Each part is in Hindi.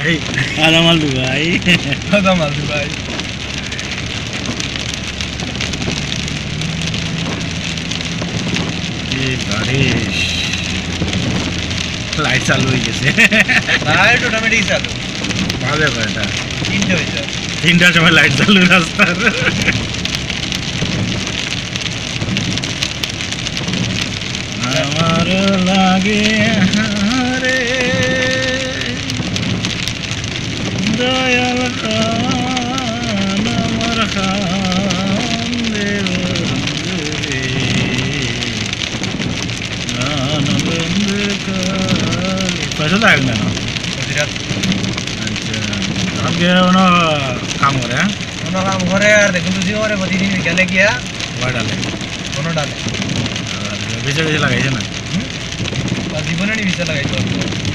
এই আদামাল দুবাই বারিশ লাইট চালু হয়ে গেছে লাইট অটোমেটিক চালু ভালো এটা তিনটার সময় লাইট চালু রাস্তার আমার লাগে রে দয়াল আমার খান দেব রে আনন্দ কালি পয়সা লাগ না আচ্ছা আগে ওনো কাম করে আর দেখুন তুই ওরে প্রতিদিন বিকালে গিয়া ডালে কোনো ডালে বেঁচে বেঁচে লাগাইছে না जीवन नहीं वीजा लगाई तो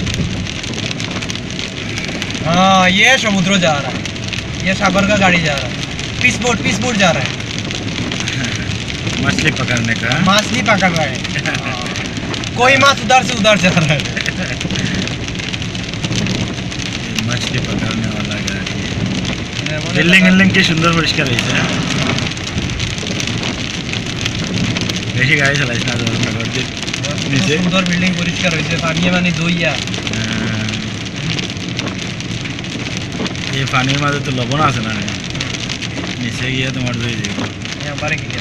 हाँ ये समुद्र जा रहा है ये सागर का गाड़ी जा रहा है पीस बोट जा रहा है मछली पकड़ने का मछली पकड़ रहा है कोई माछ उधर से उधर जा रहा है मछली पकड़ने वाला गाड़ी बिल्डिंग की सुंदर परिष्कार है বেশি গাড়ি চালাইছ না নিচে সুন্দর বিল্ডিং পরিষ্কার হয়েছে পানি মানে দইয়া এই পানির মাঝে তো লবণ আছে না নিচে গিয়ে তোমার দই দিব পারে কি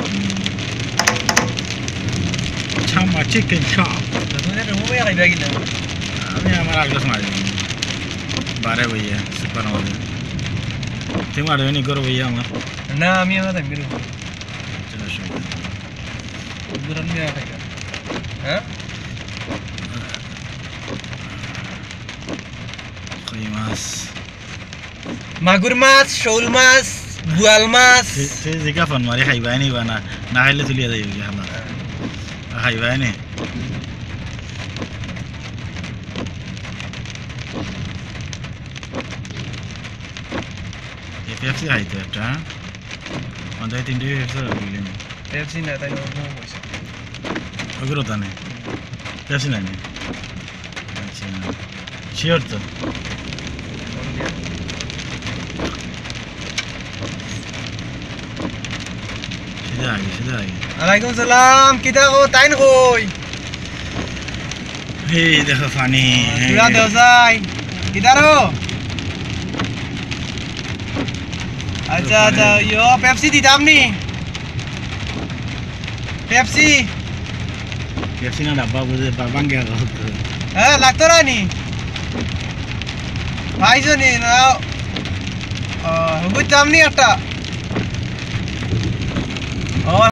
ছামা চিকেন চপ আমি আমার আগে মারি বারে भैया सुपर मारे तुम आड़े नहीं करो भैया আমার না আমি আমার মেরু buran niya kaya ha koi mas magur mas shoul mas bual mas se jika fan mari khaiba ni bana na haile tuliya jaibe hamna khaiba ni e Pepsi haite eta ondai tinte Pepsi rabili Pepsi na tayo mo अगर होता नहीं कैसे नहीं अच्छा श्योर तो सीधा आगे Alaikum salam kita ko tain koy हे देखो पानी पूरा दोसाई किधर हो अच्छा यो पेप्सी दी दामनी Pepsi Pepsi na dabba bude babang gya hoto লাগতো না নি ভাইছো নি না বুঝতাম নি একটা